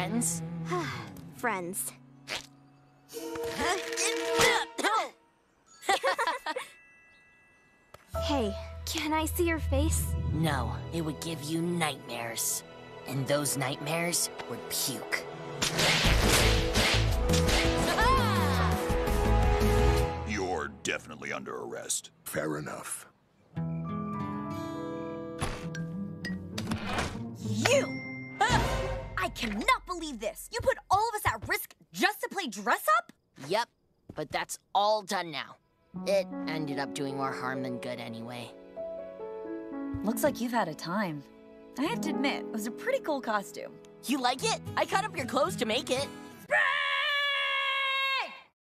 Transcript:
friends? Friends. Hey, can I see your face? No, it would give you nightmares. And those nightmares would puke. You're definitely under arrest. Fair enough. You! I cannot believe this! You put all of us at risk just to play dress-up? Yep, but that's all done now. It ended up doing more harm than good anyway. Looks like you've had a time. I have to admit, it was a pretty cool costume. You like it? I cut up your clothes to make it.